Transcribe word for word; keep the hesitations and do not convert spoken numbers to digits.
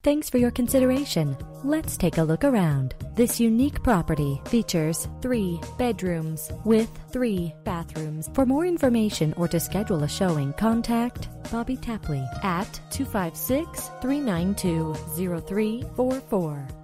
Thanks for your consideration. Let's take a look around. This unique property features three bedrooms with three bathrooms. For more information or to schedule a showing, contact Bobby Tapley at two five six, three nine two, zero three four four.